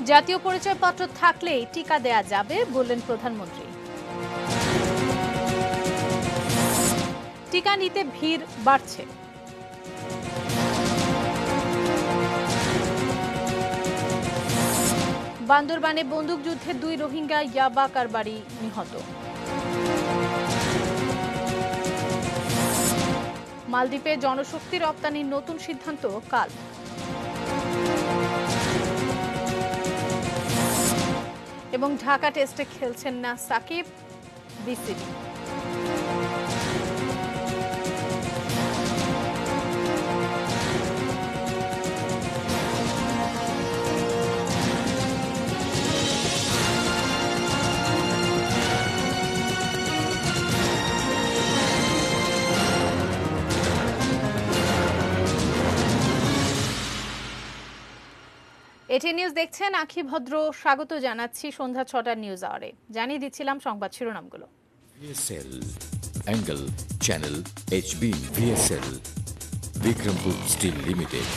জাতীয় পরিচয়পত্র থাকলেই টিকা দেয়া যাবে বললেন প্রধানমন্ত্রী। টিকা নিতে ভিড় বাড়ছে। বান্দরবানে বন্দুকযুদ্ধে 2 রোহিঙ্গা ইয়াবা কারবারি নিহত। মালদ্বীপে জনশক্তি রপ্তানির নতুন সিদ্ধান্ত কাল। এবং ঢাকা টেস্টে খেলছেন না সাকিব, বিসিবি। এটি নিউজ দেখছেন, আখি ভদ্র স্বাগত জানাচ্ছি সন্ধ্যা 6টার নিউজ আওয়ারে। জানিয়ে দিচ্ছিলাম সংবাদ শিরোনামগুলো। VSL angle channel HB VSL Bikrampur steel limited.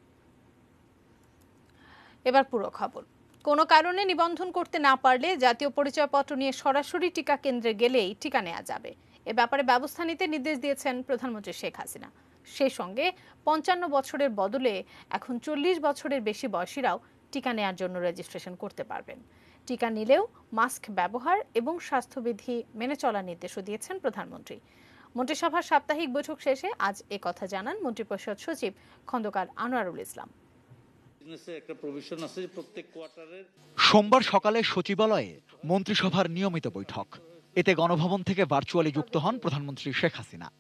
এবার পুরো খবর। কোনো কারণে নিবন্ধন করতে না পারলে জাতীয় পরিচয়পত্র নিয়ে সরাসরি টিকা কেন্দ্রে গেলেই টিকা নেওয়া যাবে। এ ব্যাপারে ব্যবস্থা নিতে নির্দেশ দিয়েছেন প্রধানমন্ত্রী শেখ হাসিনা। সেই সঙ্গে 55 বছরের বদলে এখন 40 বছরের বেশি বয়সীরাও টিকা নেওয়ার জন্য রেজিস্ট্রেশন করতে পারবেন। টিকা নিলেও মাস্ক ব্যবহার এবং স্বাস্থ্যবিধি মেনে চলার নির্দেশও দিয়েছেন প্রধানমন্ত্রী। মন্ত্রিসভার সাপ্তাহিক বৈঠক শেষে আজ একথা জানান মন্ত্রিপরিষদ সচিব খন্দকার আনোয়ারুল ইসলাম। সোমবার সকালে সচিবালয়ে মন্ত্রিসভার নিয়মিত বৈঠক। এতে গণভবন থেকে ভার্চুয়ালি যুক্ত হন প্রধানমন্ত্রী শেখ হাসিনা।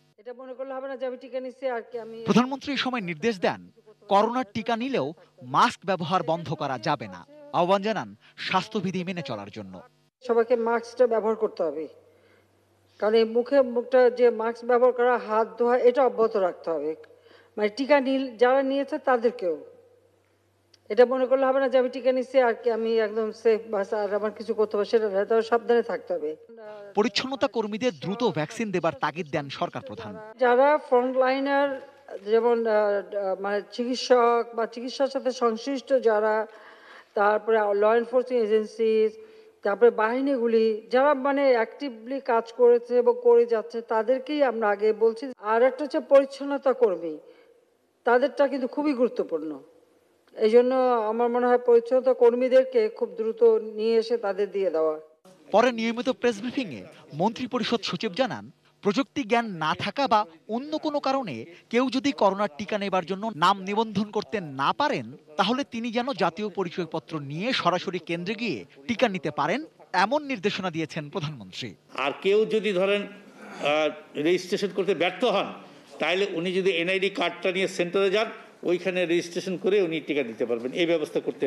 প্রধানমন্ত্রী এই সময় নির্দেশ দেন, করোনার টিকা নিলেও মাস্ক ব্যবহার বন্ধ করা যাবে না। আহ্বান জানান স্বাস্থ্যবিধি মেনে চলার জন্য। সবাইকে মাস্কটা ব্যবহার করতে হবে, কারণ এই মুখটা যে মাস্ক ব্যবহার করা, হাত ধোয়া, এটা অব্যাহত রাখতে হবে। মানে টিকা যারা নিয়েছে তাদেরকেও এটা মনে করলে হবে না যে আমি টিকা নিচ্ছি আর কি আমি একদম সেফ, বাস আর আমার কিছু করতে হবে সেটা না, তাও সাবধানে থাকতে হবে। পরিচ্ছন্নতা কর্মীদের দ্রুত ভ্যাকসিন দেবার তাগিদ দেন সরকার প্রধান। যারা ফ্রন্ট লাইনার, যেমন মানে চিকিৎসক বা চিকিৎসার সাথে সংশ্লিষ্ট যারা, তারপরে ল এনফোর্সিং এজেন্সিজ, তারপরে বাহিনীগুলি যারা মানে অ্যাক্টিভলি কাজ করেছে এবং করে যাচ্ছে, তাদেরকেই আমরা আগে বলছি। আর একটা হচ্ছে পরিচ্ছন্নতা কর্মী, তাদেরটা কিন্তু খুবই গুরুত্বপূর্ণ। এই জন্য আমার মনে হয় পরিচ্ছন্নতা কর্মীদেরকে খুব দ্রুত নিয়ে এসে তাদের দিয়ে দেওয়া। পরে নিয়মিত প্রেস ব্রিফিংয়ে মন্ত্রিপরিষদ সচিব জানান, প্রযুক্তি জ্ঞান না থাকা বা অন্য কোনো কারণে কেউ যদি করোনার টিকা নেবার জন্য নাম নিবন্ধন করতে না পারেন, তাহলে তিনি যেন জাতীয় পরিচয়পত্র নিয়ে সরাসরি কেন্দ্রে গিয়ে টিকা নিতে পারেন, এমন নির্দেশনা দিয়েছেন প্রধানমন্ত্রী। আর কেউ যদি ধরেন রেজিস্ট্রেশন করতে ব্যর্থ হন, তাহলে উনি যদি এনআইডি কার্ডটা নিয়ে সেন্টারে যান, ওইখানে রেজিস্ট্রেশন করে উনি টিকা দিতে পারবেন। এই ব্যবস্থা করতে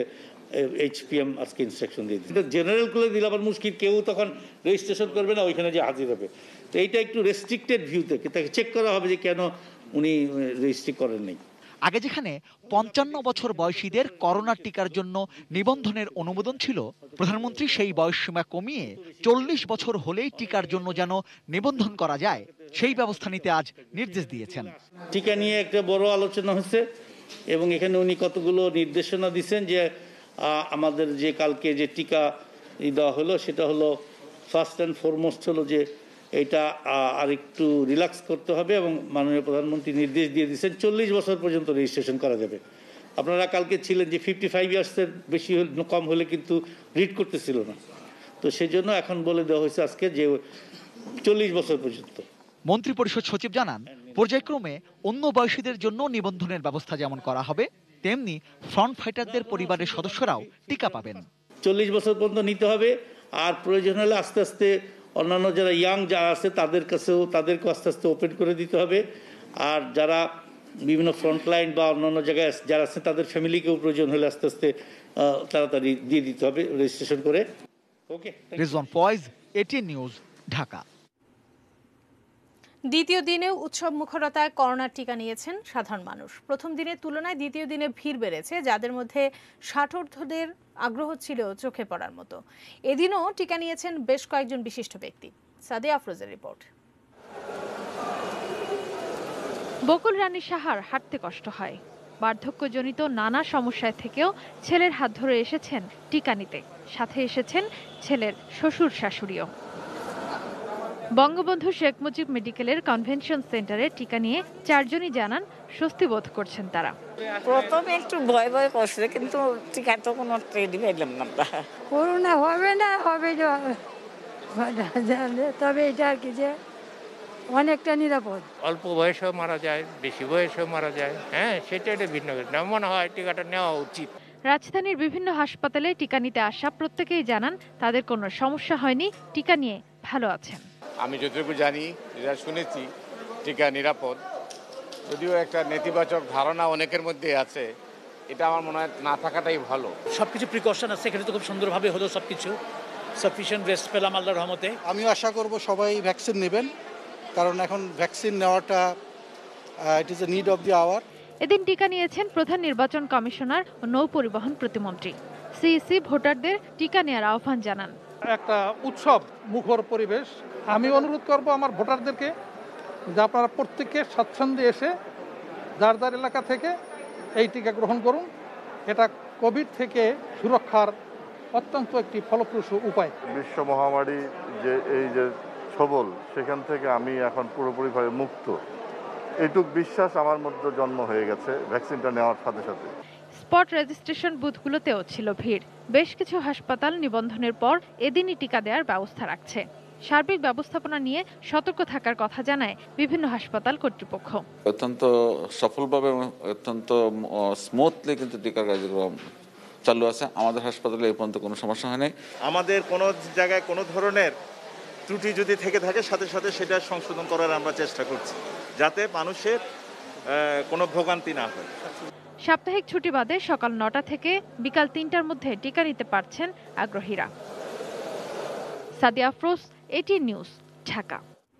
HPM আজকে ইনস্ট্রাকশন দিয়ে দিচ্ছে। জেনারেল করে দিলে আবার মুশকিল, কেউ তখন রেজিস্ট্রেশন করবে না, ওইখানে যে হাজির হবে। তো এইটা একটু রেস্ট্রিক্টেড ভিউতে তাকে চেক করা হবে যে কেন উনি রেজিস্ট্রি করেন নাই। আগে যেখানে 55 বছর বয়সীদের করোনার টিকার জন্য নিবন্ধনের অনুমোদন ছিল, প্রধানমন্ত্রী সেই বয়সসীমা কমিয়ে 40 বছর হলেই টিকার জন্য যেন নিবন্ধন করা যায়, সেই ব্যবস্থা নিতে আজ নির্দেশ দিয়েছেন। টিকা নিয়ে একটা বড় আলোচনা হচ্ছে এবং এখানে উনি কতগুলো নির্দেশনা দিচ্ছেন যে আমাদের যে কালকে যে টিকা দেওয়া হলো, সেটা হলো ফার্স্ট অ্যান্ড ফরমোস্ট হলো যে এটা আর একটু রিল্যাক্স করতে হবে এবং মাননীয় প্রধানমন্ত্রী নির্দেশ দিয়ে দিচ্ছেন 40 বছর পর্যন্ত রেজিস্ট্রেশন করা যাবে। আপনারা কালকে ছিলেন যে 55 ইয়ার্সের বেশি কম হলে কিন্তু রিড করতেছিল না, তো সেই জন্য এখন বলে দেওয়া হয়েছে আজকে যে 40 বছর পর্যন্ত। মন্ত্রিপরিষদ সচিব জানান, পর্যায়ক্রমে অন্য বয়সীদের জন্য নিবন্ধনের ব্যবস্থা যেমন করা হবে, তেমনি ফ্রন্ট ফাইটারদের পরিবারের সদস্যরাও টিকা পাবেন। 40 বছর পর্যন্ত নিতে হবে, আর প্রয়োজন হলে আস্তে আস্তে অন্যান্য যারা ইয়াং যারা আছে তাদেরকে আস্তে আস্তে ওপেন করে দিতে হবে। আর যারা বিভিন্ন ফ্রন্টলাইন বা অন্যান্য জায়গায় যারা আছে তাদের ফ্যামিলিকেও প্রয়োজন হলে আস্তে আস্তে তাড়াতাড়ি দিয়ে দিতে হবে রেজিস্ট্রেশন করে। Okay, Rizwan Foyez, ATN news, Dhaka. দ্বিতীয় দিনেও উৎসব মুখরতায় করোনার টিকা নিয়েছেন সাধারণ মানুষ। প্রথম দিনের তুলনায় দ্বিতীয় দিনে ভিড় বেড়েছে, যাদের মধ্যে 60-ঊর্ধ্বদের আগ্রহ ছিল চোখে পড়ার মতো। এদিনও টিকা নিয়েছেন বেশ কয়েকজন বিশিষ্ট ব্যক্তি। সাদিয়া আফরোজের রিপোর্ট। বকুল রানী সাহার হাঁটতে কষ্ট হয়, বার্ধক্যজনিত নানা সমস্যায় থেকেও ছেলের হাত ধরে এসেছেন টিকা নিতে। সাথে এসেছেন ছেলের শ্বশুর শাশুড়িও। বঙ্গবন্ধু শেখ মুজিব মেডিকেলের কনভেনশন সেন্টারে টিকা নিয়ে 4 জনই জানান স্বস্তি বোধ করছেন তারা। প্রথমে একটু ভয় ভয় করছে, কিন্তু টিকা তো কোনো রেডি পাইলাম না। করোনা হবে না, হবে তবে এটা আর কি যে অনেকটা নিরাপদ। অল্প বয়সেও মারা যায়, বেশি বয়সেও মারা যায়। হ্যাঁ, সেটা একটা ভিন্ন না, মনে হয় টিকাটা নেওয়া উচিত। রাজধানীর বিভিন্ন হাসপাতালে টিকা নিতে আসা প্রত্যেকেই জানান তাদের কোনো সমস্যা হয়নি, টিকা নিয়ে ভালো আছেন। আমি যতটুকু জানি, যেটা শুনেছি, টিকা নিরাপদ। যদিও একটা নেতিবাচক ধারণা অনেকের মধ্যে আছে, এটা আমার মনে হয় না থাকাটাই ভালো। সবকিছু প্রিকশন আছে, এখানে তো খুব সুন্দরভাবে হলো সবকিছু। সাফিসিয়েন্ট রেস্ট পেলাম আল্লাহর রহমতে। আমিও আশা করব সবাই ভ্যাকসিন নেবেন, কারণ এখন ভ্যাকসিন নেওয়াটা it is a need of the hour. এদিন টিকা নিয়েছেন প্রধান নির্বাচন কমিশনার ও নৌ পরিবহন প্রতিমন্ত্রী। সিইসি ভোটারদের টিকা নেওয়ার আহ্বান জানান। একটা উৎসব মুখর পরিবেশ। আমি অনুরোধ করব আমার ভোটারদেরকে যে আপনারা প্রত্যেকে স্বাচ্ছন্দ্যে এসে যার যার এলাকা থেকে এই টিকা গ্রহণ করুন। এটা কোভিড থেকে সুরক্ষার অত্যন্ত একটি ফলপ্রসূ উপায়। বিশ্ব মহামারী যে এই যে ছবল, সেখান থেকে আমি এখন পুরোপুরিভাবে মুক্ত, এইটুক বিশ্বাস আমার মধ্যে জন্ম হয়ে গেছে ভ্যাকসিনটা নেওয়ার সাথে সাথে। স্পট রেজিস্ট্রেশন বুথগুলোতেও ছিল ভিড়। বেশ কিছু হাসপাতাল নিবন্ধনের পর এদিনই টিকা দেওয়ার ব্যবস্থা রাখছে। সার্বিক ব্যবস্থাপনা নিয়ে সতর্ক থাকার কথা জানায় বিভিন্ন হাসপাতাল কর্তৃপক্ষ। অত্যন্ত সফলভাবে, অত্যন্ত স্মুথলি কিন্তু টিকার কার্যক্রম চালু আছে। আমাদের হাসপাতালে এই পর্যন্ত কোনো সমস্যা হয়নি। আমাদের কোনো জায়গায় কোনো ধরনের ত্রুটি যদি থেকে থাকে, সাথে সাথে সেটা সংশোধন করার আমরা চেষ্টা করছি, যাতে মানুষের কোনো ভোগান্তি না হয়। সাপ্তাহিক ছুটি বাদে সকাল 9টা থেকে বিকাল 3টার মধ্যে টিকা নিতে পারছেন আগ্রহীরা। Sadia Afroz, ATN news, Dhaka.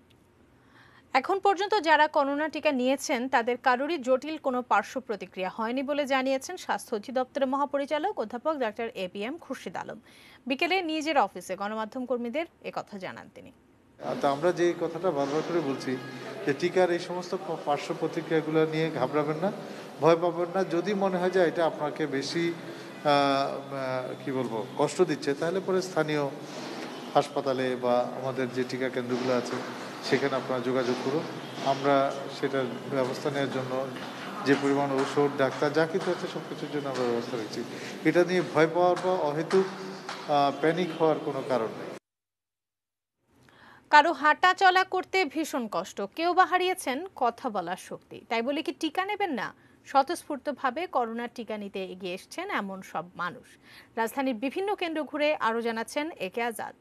এখন পর্যন্ত যারা করোনা টিকা নিয়েছেন তাদের কারোরই জটিল কোনো পার্শ্ব প্রতিক্রিয়া হয়নি বলে জানিয়েছেন স্বাস্থ্য অধিদপ্তরের মহাপরিচালক অধ্যাপক ডাক্তার এবিএম খুরশিদ আলম। বিকেলে নিজের অফিসে গণমাধ্যম কর্মীদের একথা জানান তিনি। আমরা যে কথাটা বারবার করে বলছি যে টিকার এই সমস্ত পার্শ্ব প্রতিক্রিয়াগুলো নিয়ে ঘাবড়াবেন না, ভয় পাবেন না। যদি মনে হয় যে এটা আপনাকে বেশি কষ্ট দিচ্ছে, তাহলে পরে স্থানীয় হাসপাতালে বা আমাদের যে টিকা কেন্দ্রগুলো আছে সেখানে আপনারা যোগাযোগ করুন। আমরা সেটার ব্যবস্থা নেওয়ার জন্য যে পরিমাণ ঔষধ, ডাক্তার যা কিছু আছে সব কিছুর জন্য আমরা ব্যবস্থা রাখছি। এটা নিয়ে ভয় পাওয়ার বা অহেতুক প্যানিক হওয়ার কোনো কারণ নেই। কারো হাঁটা চলা করতে ভীষণ কষ্ট, কেউ বা হারিয়েছেন কথা বলার শক্তি, তাই বলে কি টিকা নেবেন না? স্বতঃস্ফূর্তভাবে করোনার টিকা নিতে এগিয়ে এসছেন এমন সব মানুষ। রাজধানীর বিভিন্ন কেন্দ্র ঘুরে আরো জানাচ্ছেন একে আজাদ।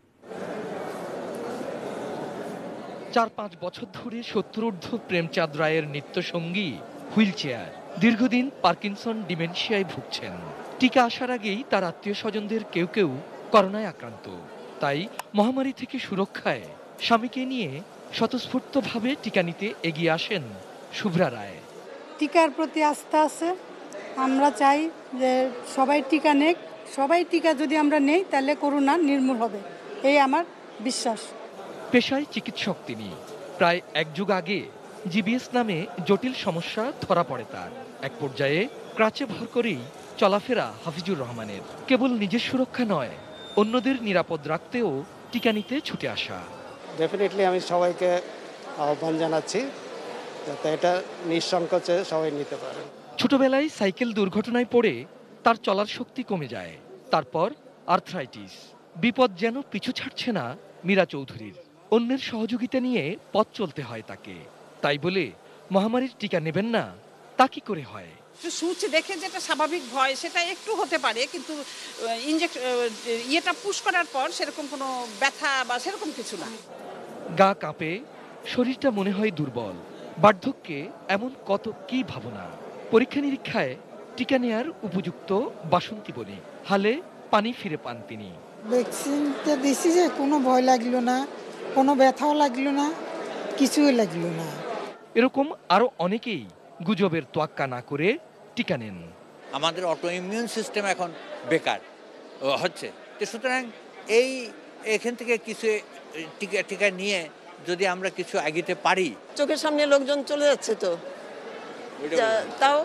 4-5 বছর ধরে 70 প্রেমচাঁদ রায়ের নিত্যসঙ্গী হুইল চেয়ার। দীর্ঘদিন পার্কিনসন ডিমেনশিয়ায় ভুগছেন। টিকা আসার আগেই তার আত্মীয় স্বজনদের কেউ কেউ করোনায় আক্রান্ত। তাই মহামারী থেকে সুরক্ষায় স্বামীকে নিয়ে স্বতঃস্ফূর্তভাবে টিকা নিতে এগিয়ে আসেন শুভ্রা রায়। টিকার প্রতি আস্থা আছে, আমরা চাই যে সবাই টিকা নেক। সবাই টিকা যদি আমরা নেই তাহলে করোনা নির্মূল হবে, এই আমার বিশ্বাস। পেশায় চিকিৎসক তিনি। প্রায় 1 যুগ আগে জিবিএস নামে জটিল সমস্যা ধরা পড়ে তার। এক পর্যায়ে ক্রাচে ভর করেই চলাফেরা হাফিজুর রহমানের। কেবল নিজের সুরক্ষা নয়, অন্যদের নিরাপদ রাখতেও টিকা নিতে ছুটে আসা। ডেফিনেটলি আমি সবাইকে আহ্বান জানাচ্ছি যাতে এটা নিঃসংকোচে সবাই নিতে পারে। ছোটবেলায় সাইকেল দুর্ঘটনায় পড়ে তার চলার শক্তি কমে যায়। তারপর আর্থ্রাইটিস। বিপদ যেন পিছু ছাড়ছে না মীরা চৌধুরীর। অন্যের সহযোগিতা নিয়ে পথ চলতে হয় তাকে। তাই বলে মহামারীর টিকা নেবেন না, তা কি করে হয়? সূচ দেখে যেটা স্বাভাবিক ভয় সেটা একটু হতে পারে, কিন্তু ইয়েটা পুশ করার পর সেরকম কোনো ব্যথা বা সেরকম কিছু না। গা কাঁপে, শরীরটা মনে হয় দুর্বল। বার্ধক্যে এমন কত কি ভাবনা। পরীক্ষা নিরীক্ষায় টিকা নেয়ার উপযুক্ত বাসন্তী বলি হালে পানি ফিরে পান তিনি। ভ্যাকসিনটা দিছি যে কোনো ভয় লাগলো না, কোনো ব্যথাও লাগলো না, কিছুই লাগলো না। এরকম আরো অনেকেই গুজবের তোয়াক্কা না করে টিকা নেন। আমাদের অটো ইমিউন সিস্টেম এখন বেকার হচ্ছে, তো সুতরাং এখান থেকে কিছু টিকা নিয়ে যদি আমরা কিছু এগিয়ে পারি। চোখের সামনে লোকজন চলে যাচ্ছে, তো তাও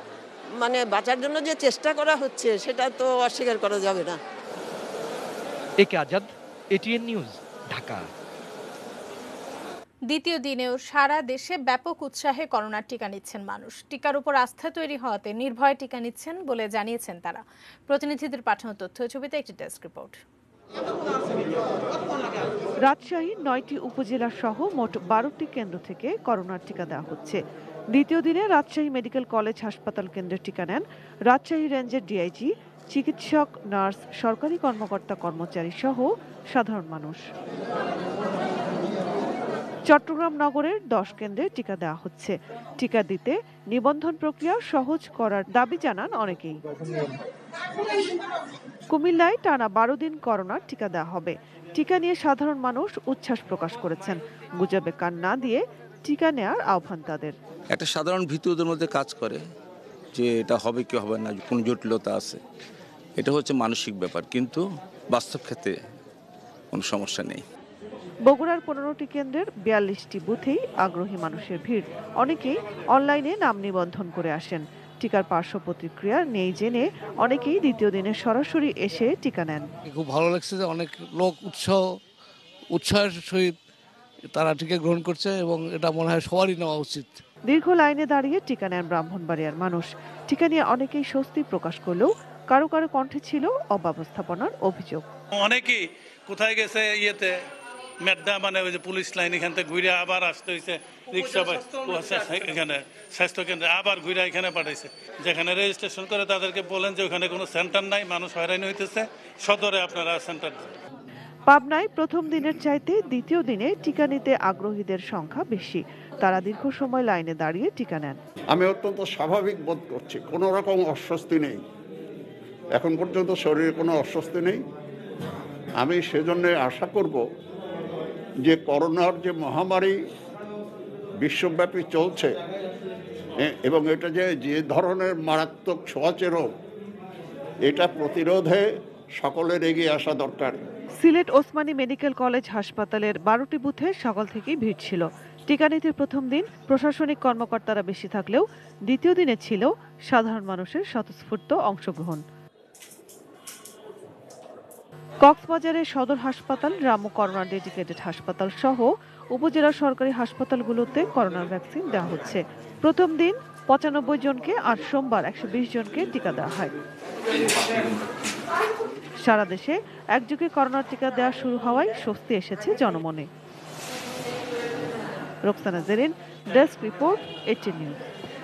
মানে বাঁচার জন্য যে চেষ্টা করা হচ্ছে সেটা তো অস্বীকার করা যাবে না। একে আজাদ, এটিএন নিউজ, ঢাকা। দ্বিতীয় দিনেও সারা দেশে ব্যাপক উৎসাহে করোনার টিকা নিচ্ছেন মানুষ। টিকার উপর আস্থা তৈরি হওয়াতে নির্ভয়ে টিকা নিচ্ছেন বলে জানিয়েছেন তারা। প্রতিনিধিদের পাঠানো তথ্য ছবিতে একটি ডেস্ক রিপোর্ট। রাজশাহীর 9টি উপজেলা সহ মোট 12টি কেন্দ্র থেকে করোনার টিকা দেওয়া হচ্ছে। দ্বিতীয় দিনে রাজশাহী মেডিকেল কলেজ হাসপাতাল কেন্দ্রে টিকা নেন রাজশাহী রেঞ্জের ডিআইজি, চিকিৎসক, নার্স, সরকারি কর্মকর্তা কর্মচারী সহ সাধারণ মানুষ। চট্টগ্রাম নগরের 10 কেন্দ্রে টিকা দেওয়া হচ্ছে। টিকা দিতে নিবন্ধন প্রক্রিয়া সহজ করার দাবি জানান অনেকেই। কুমিল্লায় টানা 12 দিন করোনার টিকা দেওয়া হবে। টিকা নিয়ে সাধারণ মানুষ উচ্ছ্বাস প্রকাশ করেছেন। গুজবে কান না দিয়ে টিকা নেওয়ার আহ্বান তাদের। একটা সাধারণ ভীতি ওদের মধ্যে কাজ করে যে এটা হবে কি হবে না, কোন জটিলতা আছে, এটা হচ্ছে মানসিক ব্যাপার, কিন্তু বাস্তব ক্ষেত্রে কোনো সমস্যা নেই। বগুড়ার 15টি কেন্দ্রের 42টি বুথেই আগ্রহী মানুষের ভিড়। অনেকেই অনলাইনে নাম নিবন্ধন করে আসেন। টিকার পার্শ্ব প্রতিক্রিয়া নেই জেনে অনেকেই দ্বিতীয় দিনে সরাসরি এসে টিকা নেন। খুব ভালো লাগছে যে অনেক লোক উৎসাহের সহিত তারা টিকা গ্রহণ করছে এবং এটা মনে হয় সবারই নেওয়া উচিত। দীর্ঘ লাইনে দাঁড়িয়ে টিকা নেন ব্রাহ্মণবাড়িয়ার মানুষ। টিকা নিয়ে অনেকেই স্বস্তি প্রকাশ করলেও কারো কারো কণ্ঠে ছিল অব্যবস্থাপনার অভিযোগ। অনেকেই কোথায় গেছে ইয়েতে মেড্ডা মানে ওই যে পুলিশ লাইন এখান থেকে ঘুরে আবার আসতে হয়েছে রিক্সা এখানে স্বাস্থ্য কেন্দ্রে আবার ঘুরে এখানে পাঠাইছে। যেখানে রেজিস্ট্রেশন করে তাদেরকে বলেন যে ওখানে কোনো সেন্টার নাই, মানুষ হয়রানি হইতেছে, সদরে আপনারা সেন্টার। পাবনায় প্রথম দিনের চাইতে দ্বিতীয় দিনে টিকা নিতে আগ্রহীদের সংখ্যা বেশি। তারা দীর্ঘ সময় লাইনে দাঁড়িয়ে টিকা নেন। আমি অত্যন্ত স্বাভাবিক বোধ করছি, কোনো রকম অস্বস্তি নেই, এখন পর্যন্ত শরীরে কোনো অস্বস্তি নেই। আমি সেজন্য আশা করব যে করোনার যে মহামারী বিশ্বব্যাপী চলছে এবং এটা যে ধরনের মারাত্মক ছোঁয়াচে রোগ, এটা প্রতিরোধে সকলের এগিয়ে আসা দরকার। সিলেট ওসমানী মেডিকেল কলেজ হাসপাতালের 12টি বুথে সকাল থেকেই ভিড় ছিল। টিকা নিতে প্রথম দিন প্রশাসনিক কর্মকর্তারা বেশি থাকলেও দ্বিতীয় দিনে ছিল সাধারণ মানুষের স্বতঃস্ফূর্ত অংশগ্রহণ। কক্সবাজারের সদর হাসপাতাল, রামু করোনা ডেডিকেটেড হাসপাতাল সহ উপজেলা সরকারি হাসপাতালগুলোতে করোনার ভ্যাকসিন দেওয়া হচ্ছে। প্রথম দিন 95 জনকে আর সোমবার 120 জনকে টিকা দেওয়া হয়। সারা দেশে একযোগে করোনার টিকা দেওয়া শুরু হওয়ায় স্বস্তি এসেছে জনমনে। Roksana Zerin, desk report, ATN news.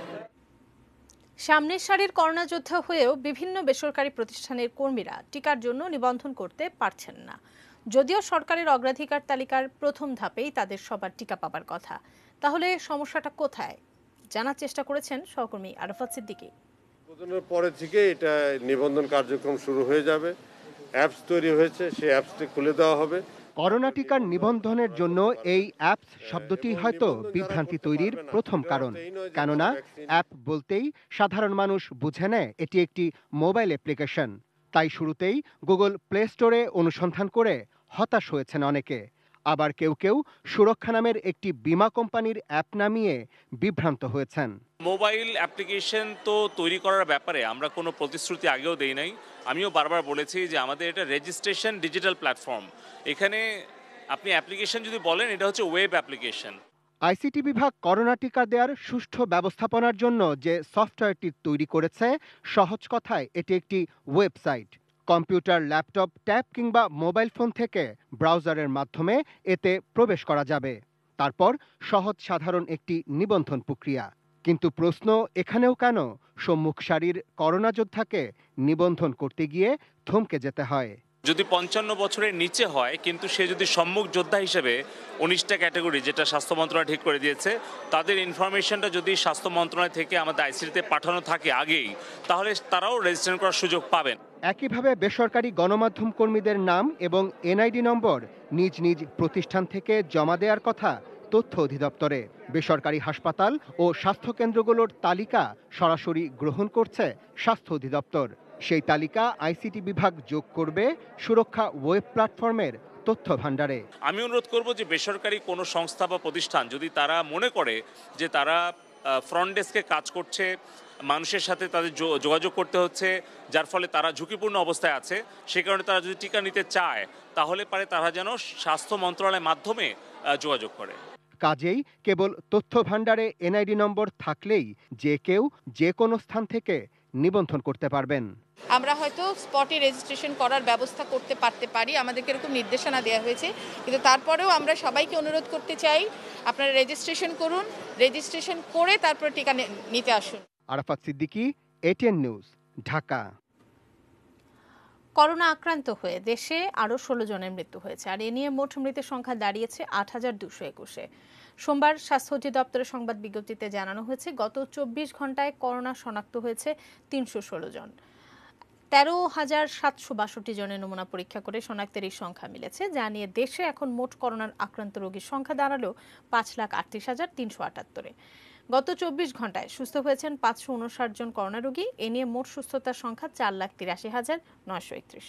সামনের সারির করোনা যোদ্ধা হয়েও বিভিন্ন বেসরকারি প্রতিষ্ঠানের কর্মীরা টিকার জন্য নিবন্ধন করতে পারছেন না। যদিও সরকারের অগ্রাধিকার তালিকার প্রথম ধাপেই তাদের সবার টিকা পাবার কথা। তাহলে সমস্যাটা কোথায় জানার চেষ্টা করেছেন সহকর্মী আরাফাত সিদ্দিকী। নিবন্ধনের পরে থেকে এটা নিবন্ধন কার্যক্রম শুরু হয়ে যাবে। অ্যাপস তৈরি হয়েছে, সেই অ্যাপসটি খুলে দেওয়া হবে। করোনা টিকার নিবন্ধনের জন্য এই অ্যাপস শব্দটি হয়তো বিভ্রান্তি তৈরির প্রথম কারণ। কেননা অ্যাপ বলতেই সাধারণ মানুষ বুঝে নেয় এটি একটি মোবাইল অ্যাপ্লিকেশন। তাই শুরুতেই গুগল প্লে স্টোরে অনুসন্ধান করে হতাশ হয়েছেন অনেকে। আবার কেউ কেউ সুরক্ষা নামের একটি বীমা কোম্পানির অ্যাপ নামিয়ে বিভ্রান্ত হয়েছেন। মোবাইল অ্যাপ্লিকেশন তো তৈরি করার ব্যাপারে আমরা কোনো প্রতিশ্রুতি আগেও দেই নাই। আমিও বারবার বলেছি যে আমাদের এটা রেজিস্ট্রেশন ডিজিটাল প্ল্যাটফর্ম। এখানে আপনি অ্যাপ্লিকেশন যদি বলেন, এটা হচ্ছে ওয়েব অ্যাপ্লিকেশন। আইসিটি বিভাগ করোনা টিকা দেওয়ার সুষ্ঠু ব্যবস্থাপনার জন্য যে সফটওয়্যারটি তৈরি করেছে, সহজ কথায় এটি একটি ওয়েবসাইট। কম্পিউটার, ল্যাপটপ, ট্যাব কিংবা মোবাইল ফোন থেকে ব্রাউজারের মাধ্যমে এতে প্রবেশ করা যাবে। তারপর সহজ সাধারণ একটি নিবন্ধন প্রক্রিয়া। কিন্তু প্রশ্ন এখানেও কেন সম্মুখ সারির করোনা যোদ্ধাকে নিবন্ধন করতে গিয়ে থমকে যেতে হয়? যদি 55 বছরের নিচে হয়, কিন্তু সে যদি সম্মুখ যোদ্ধা হিসেবে 19টা ক্যাটাগরি, যেটা স্বাস্থ্য মন্ত্রণালয় ঠিক করে দিয়েছে, তাদের ইনফরমেশনটা যদি স্বাস্থ্য মন্ত্রণালয় থেকে আমাদের আইসিটিতে পাঠানো থাকে আগেই, তাহলে তারাও রেজিস্ট্রেশন করার সুযোগ পাবেন। একইভাবে বেসরকারি গণমাধ্যম কর্মীদের নাম এবং এনআইডি নম্বর নিজ নিজ প্রতিষ্ঠান থেকে জমা দেওয়ার কথা তথ্য অধিদপ্তরে। বেসরকারি হাসপাতাল ও স্বাস্থ্যকেন্দ্রগুলোর তালিকা সরাসরি গ্রহণ করছে স্বাস্থ্য অধিদপ্তর। সেই তালিকা আইসিটি বিভাগ যোগ করবে সুরক্ষা ওয়েব প্ল্যাটফর্মের তথ্য ভাণ্ডারে। আমি অনুরোধ করব যে বেসরকারি কোনো সংস্থা বা প্রতিষ্ঠান যদি তারা মনে করে যে তারা ফ্রন্ট ডেস্কে কাজ করছে, মানুষের সাথে তাদের যোগাযোগ করতে হচ্ছে, যার ফলে তারা ঝুঁকিপূর্ণ অবস্থায় আছে। সে কারণে তারা যদি টিকা নিতে চায় তাহলে পারে তারা যেন স্বাস্থ্য মন্ত্রণালয়ের মাধ্যমে যোগাযোগ করে। কাজেই কেবল তথ্য ভাণ্ডারে এনআইডি নম্বর থাকলেই যে কেউ যে কোনো স্থান থেকে নিবন্ধন করতে পারবেন। আমরা হয়তো স্পটে রেজিস্ট্রেশন করার ব্যবস্থা করতে পারি, আমাদেরকে এরকম নির্দেশনা দেওয়া হয়েছে, কিন্তু তারপরেও আমরা সবাইকে অনুরোধ করতে চাই আপনারা রেজিস্ট্রেশন করুন, রেজিস্ট্রেশন করে তারপরে টিকা নিতে আসুন। Arafat Siddiqui, ATN news, Dhaka. Corona আক্রান্ত হয়ে দেশে আরও 16 জনের মৃত্যু হয়েছে, আর এ নিয়ে মোট মৃতের সংখ্যা দাঁড়িয়েছে 8,221-এ। সোমবার স্বাস্থ্য অধিদপ্তরের সংবাদ বিজ্ঞপ্তিতে জানানো হয়েছে গত 24 ঘন্টায় করোনা শনাক্ত হয়েছে 316 জন। 13,762 জনের নমুনা পরীক্ষা করে শনাক্তের এই সংখ্যা মিলেছে, যা নিয়ে দেশে এখন মোট করোনার আক্রান্ত রোগীর সংখ্যা দাঁড়ালো 5,38,378-এ। গত 24 ঘন্টায় সুস্থ হয়েছেন 559 জন করোনা রোগী। এ নিয়ে মোট সুস্থতার সংখ্যা 4,83,931।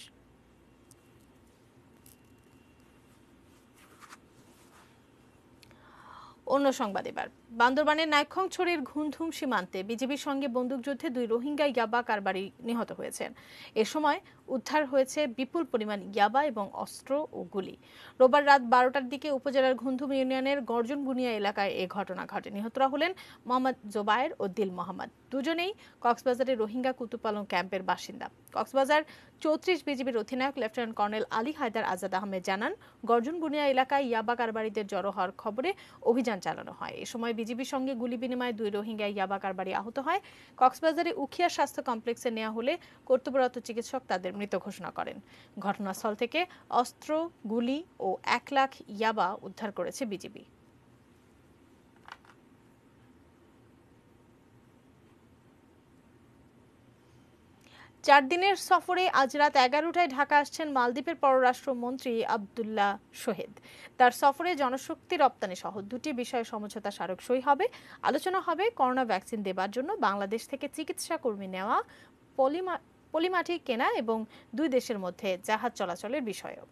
অন্য সংবাদ এবার। বান্দরবানের নাইক্ষ্যংছড়ির ঘুমধুম সীমান্তে বিজিবির সঙ্গে বন্দুকযুদ্ধে 2 রোহিঙ্গা ইয়াবা কারবারি নিহত হয়েছেন। এ সময় উদ্ধার হয়েছে বিপুল পরিমাণ ইয়াবা এবং অস্ত্র ও গুলি। রোববার রাত 12টার দিকে উপজেলার ঘুমধুম ইউনিয়নের গর্জন বুনিয়া এলাকায় এ ঘটনা ঘটে। নিহতরা হলেন মোহাম্মদ জোবায়ের ও দিল মোহাম্মদ। দুজনেই কক্সবাজারের রোহিঙ্গা কুতুপালং ক্যাম্পের বাসিন্দা। কক্সবাজার 34 বিজিবির অধিনায়ক লেফটেন্যান্ট কর্নেল আলী হায়দার আজাদ আহমেদ জানান, গর্জন বুনিয়া এলাকায় ইয়াবা কারবারিদের জড়ো হওয়ার খবরে অভিযান চালানো হয়। এ সময় বিজিবির সঙ্গে গুলি বিনিময়ে 2 রোহিঙ্গা ইয়াবা কারবারি আহত হয়। কক্সবাজারে উখিয়া স্বাস্থ্য কমপ্লেক্সে নেওয়া হলে কর্তব্যরত চিকিৎসক তাদের মৃত ঘোষণা করেন। ঘটনাস্থল থেকে অস্ত্র, গুলি ও 1 লাখ ইয়াবা উদ্ধার করেছে বিজিবি। চার দিনের সফরে আজ রাত 11টায় ঢাকা আসছেন মালদ্বীপের পররাষ্ট্রমন্ত্রী আব্দুল্লাহ শহীদ। তার সফরে জনশক্তি রপ্তানি সহ 2টি বিষয়ে সমঝোতা স্মারক সই হবে। আলোচনা হবে করোনা ভ্যাকসিন দেবার জন্য বাংলাদেশ থেকে চিকিৎসা কর্মী নেওয়া, পলিমাটি কেনা এবং 2 দেশের মধ্যে জাহাজ চলাচলের বিষয়েও।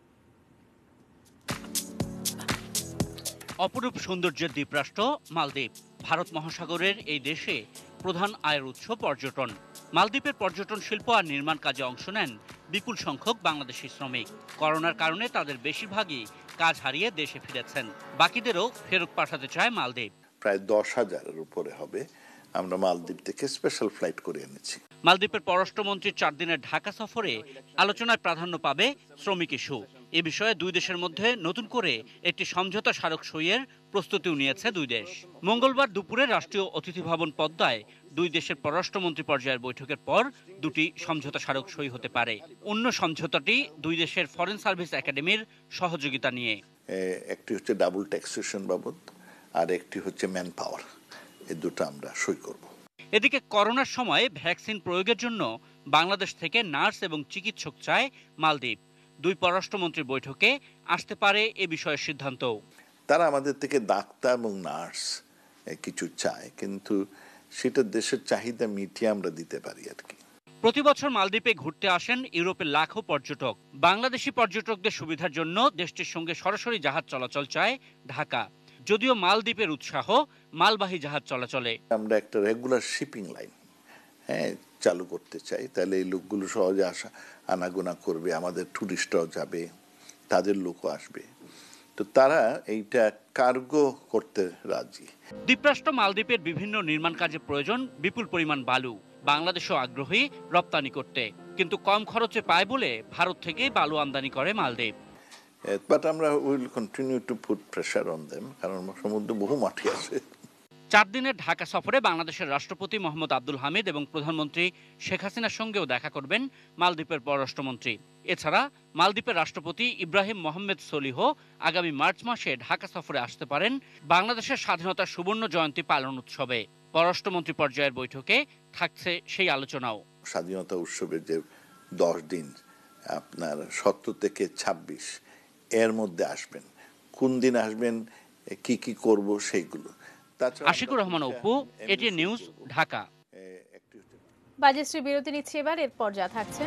অপরূপ সৌন্দর্যের দ্বীপরাষ্ট্র মালদ্বীপ। ভারত মহাসাগরের এই দেশে প্রধান আয়ের উৎস পর্যটন। মালদ্বীপের পর্যটন শিল্প আর নির্মাণ কাজে অংশ নেন বিপুল সংখ্যক বাংলাদেশি শ্রমিক। করোনার কারণে তাদের বেশিরভাগই কাজ হারিয়ে দেশে ফিরেছেন, বাকিদেরও ফেরত পাঠাতে চায় মালদ্বীপ। প্রায় 10,000-এর উপরে হবে। আমরা মালদ্বীপ থেকে স্পেশাল ফ্লাইট করে এনেছি। মালদ্বীপের পররাষ্ট্রমন্ত্রীর 4 দিনের ঢাকা সফরে আলোচনায় প্রাধান্য পাবে শ্রমিক ইস্যু। এ বিষয়ে 2 দেশের মধ্যে নতুন করে একটি সমঝোতা স্মারক সইয়ের প্রস্তুতিও নিয়েছে 2 দেশ। মঙ্গলবার দুপুরে রাষ্ট্রীয় অতিথি ভবন পদ্মায় 2 দেশের পররাষ্ট্রমন্ত্রী পর্যায়ের বৈঠকের পর 2টি সমঝোতা স্মারক সই হতে পারে। অন্য সমঝোতাটি 2 দেশের ফরেন সার্ভিস একাডেমির সহযোগিতা নিয়ে। একটি হচ্ছে ডাবল ট্যাক্সেশন বাবদ, আর একটি হচ্ছে ম্যান পাওয়ার। এই দুটো আমরা সই করব। এদিকে করোনার সময় ভ্যাকসিন প্রয়োগের জন্য বাংলাদেশ থেকে নার্স এবং চিকিৎসক চায় মালদ্বীপ। 2 পররাষ্ট্রমন্ত্রীর বৈঠকে আসতে পারে এ বিষয়ে সিদ্ধান্ত। তারা আমাদের থেকে ডাক্তার এবং নার্স কিছু চায়, কিন্তু সেটা দেশের চাহিদা মিটিয়ে আমরা দিতে পারি আর কি। প্রতি বছর মালদ্বীপে ঘুরতে আসেন ইউরোপের লাখো পর্যটক। বাংলাদেশি পর্যটকদের সুবিধার জন্য দেশটির সঙ্গে সরাসরি জাহাজ চলাচল চায় ঢাকা। যদিও মালদ্বীপের উৎসাহ মালবাহী জাহাজ চলাচলে। আমরা একটা রেগুলার শিপিং লাইন চালু করতে চাই, তাহলে এই লোকগুলো সহজে আনাগোনা করবে, আমাদের টুরিস্টরাও যাবে, তাদের লোকও আসবে। তো তারা এইটা কার্গো করতে রাজি। দ্বীপরাষ্ট্র মালদ্বীপের বিভিন্ন নির্মাণ কাজে প্রয়োজন বিপুল পরিমাণ বালু। বাংলাদেশও আগ্রহী রপ্তানি করতে, কিন্তু কম খরচে পায় বলে ভারত থেকে বালু আমদানি করে মালদ্বীপ। বাট আমরা will continue to put pressure on them, কারণ সমুদ্রে বহু মাটি আছে। 4 দিনের ঢাকা সফরে বাংলাদেশের রাষ্ট্রপতি মোহাম্মদ আব্দুল হামিদ এবং প্রধানমন্ত্রী শেখ হাসিনার সঙ্গেও দেখা করবেন মালদ্বীপের পররাষ্ট্রমন্ত্রী। এছাড়া মালদ্বীপের রাষ্ট্রপতি ইব্রাহিম মোহাম্মদ সলিহ আগামী মার্চ মাসে ঢাকা সফরে আসতে পারেন বাংলাদেশের স্বাধীনতার সুবর্ণ জয়ন্তী পালন উৎসবে। পররাষ্ট্রমন্ত্রী পর্যায়ের বৈঠকে থাকছে সেই আলোচনাও। স্বাধীনতা উৎসবের যে 10 দিন, আপনার 17 থেকে 26 এর মধ্যে আসবেন, কোন দিন আসবেন, কি কি করব সেইগুলো। Ashikur Rahman Apu, ATN news, Dhaka. বাজেশ্রী বিরতি নিচ্ছে এবার, এরপর যা থাকছে।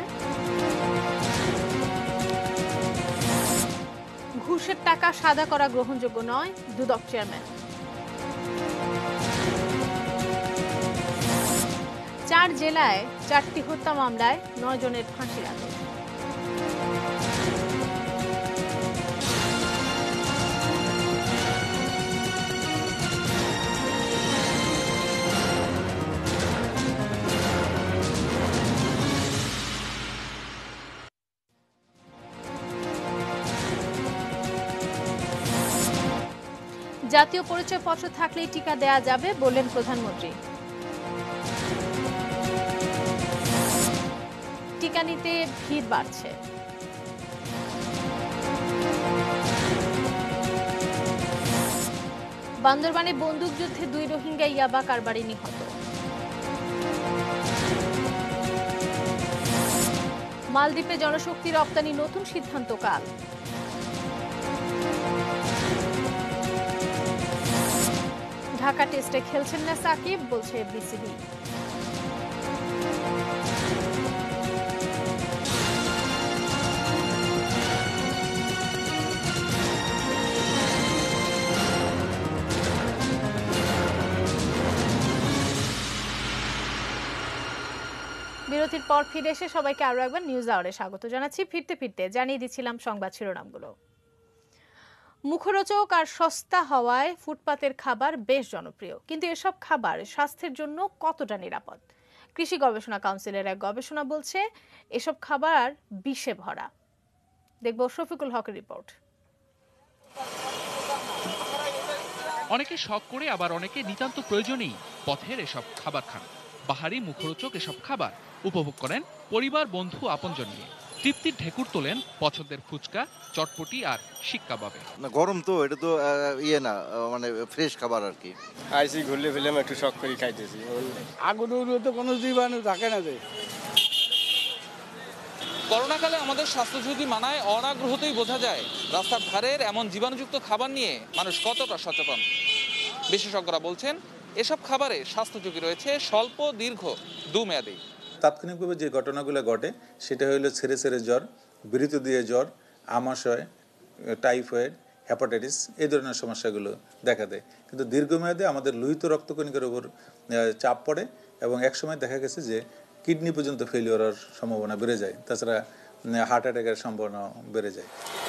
ঘুষের টাকা সাদা করা গ্রহণযোগ্য নয়, দুদক চেয়ারম্যান। 4 জেলায় 4টি হত্যা মামলায় 9 জনের ফাঁসির আদেশ। জাতীয় পরিচয়পত্র থাকলেই টিকা দেয়া যাবে বললেন প্রধানমন্ত্রী। টিকা নিতে ভিড় বাড়ছে। বান্দরবানে বন্দুকযুদ্ধে 2 রোহিঙ্গা ইয়াবা কারবারি নিহত। মালদ্বীপে জনশক্তি রপ্তানি নতুন সিদ্ধান্ত কাল। ঢাকা টেস্টে খেলছেন না সাকিব, বলছে বিসিবি। বিরতির পর ফিরে এসে সবাইকে আরো একবার নিউজ আওয়ারে স্বাগত জানাচ্ছি। ফিরতে ফিরতে জানিয়ে দিচ্ছিলাম সংবাদ শিরোনামগুলো। মুখরোচক আর সস্তা হওয়ায় ফুটপাতের খাবার বেশ জনপ্রিয়, কিন্তু এসব খাবার স্বাস্থ্যের জন্য কতটা নিরাপদ? কৃষি গবেষণা কাউন্সিলের এক গবেষণা বলছে এসব খাবার বিষে ভরা। দেখব শফিকুল হকের রিপোর্ট। অনেকে শখ করে, আবার অনেকে নিতান্ত প্রয়োজনেই পথের এসব খাবার খান। বাহারি মুখরোচক এসব খাবার উপভোগ করেন পরিবার, বন্ধু, আপনজন নিয়ে। তৃপ্তির ঢেকুর তোলেন পছন্দের ফুচকা, চটপটি আর শিক কাবাবে। গরম তো, এটা তো না মানে ফ্রেশ খাবার আর কি। আইসি ঘুরলে ফিল্ম একটু শখ করে খাইতেছি। আগুন তো কোনো জীবাণু থাকে না। যে করোনাকালে আমাদের স্বাস্থ্য ঝুঁকি মানায় অনাগ্রহতেই বোঝা যায় রাস্তার ধারের এমন জীবাণুযুক্ত খাবার নিয়ে মানুষ কতটা সচেতন। বিশেষজ্ঞরা বলছেন এসব খাবারে স্বাস্থ্য ঝুঁকি রয়েছে স্বল্প, দীর্ঘ, দুমেয়াদী। তাৎক্ষণিকভাবে যে ঘটনাগুলো ঘটে সেটা হলো ছেড়ে ছেড়ে জ্বর, বিরতি দিয়ে জ্বর, আমাশয়, টাইফয়েড, হেপাটাইটিস, এই ধরনের সমস্যাগুলো দেখা দেয়। কিন্তু দীর্ঘমেয়াদে আমাদের লোহিত রক্তকণিকার উপর চাপ পড়ে এবং একসময় দেখা গেছে যে কিডনি পর্যন্ত ফেলিওর হওয়ার সম্ভাবনা বেড়ে যায়। তাছাড়া হার্ট অ্যাটাকের সম্ভাবনা বেড়ে যায়।